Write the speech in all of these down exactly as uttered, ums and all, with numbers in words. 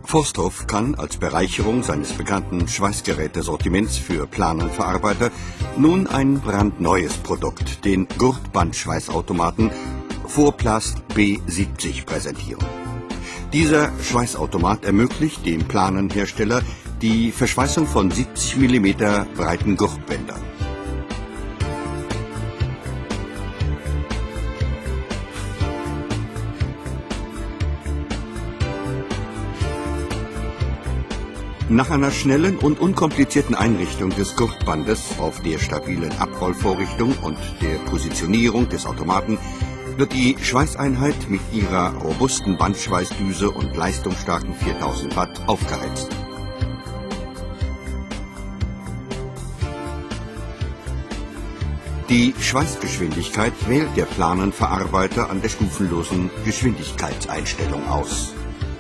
Forsthoff kann als Bereicherung seines bekannten Schweißgerätesortiments für Planenverarbeiter nun ein brandneues Produkt, den Gurtbandschweißautomaten Vorplast B siebzig, präsentieren. Dieser Schweißautomat ermöglicht dem Planenhersteller die Verschweißung von siebzig Millimeter breiten Gurtbändern. Nach einer schnellen und unkomplizierten Einrichtung des Gurtbandes auf der stabilen Abrollvorrichtung und der Positionierung des Automaten wird die Schweißeinheit mit ihrer robusten Bandschweißdüse und leistungsstarken viertausend Watt aufgeheizt. Die Schweißgeschwindigkeit wählt der Planenverarbeiter an der stufenlosen Geschwindigkeitseinstellung aus.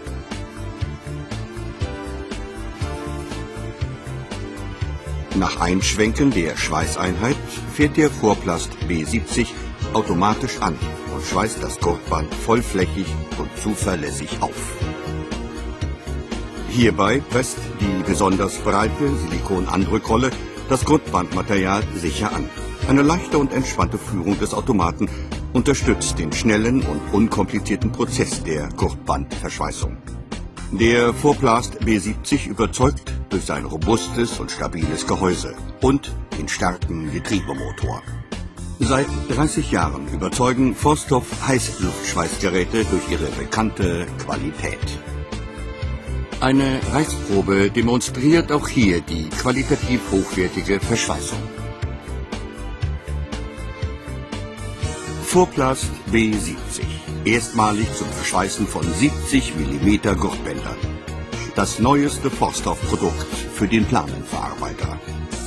Nach Einschwenken der Schweißeinheit fährt der Vorplast B siebzig automatisch an und schweißt das Gurtband vollflächig und zuverlässig auf. Hierbei presst die besonders breite Silikon-Andrückrolle das Gurtbandmaterial sicher an. Eine leichte und entspannte Führung des Automaten unterstützt den schnellen und unkomplizierten Prozess der Gurtbandverschweißung. Der Vorplast B siebzig überzeugt durch sein robustes und stabiles Gehäuse und den starken Getriebemotor. Seit dreißig Jahren überzeugen Forsthoff Heißluftschweißgeräte durch ihre bekannte Qualität. Eine Reißprobe demonstriert auch hier die qualitativ hochwertige Verschweißung. Vorplast B siebzig. Erstmalig zum Verschweißen von siebzig Millimeter Gurtbändern. Das neueste Forsthoff-Produkt für den Planenverarbeiter.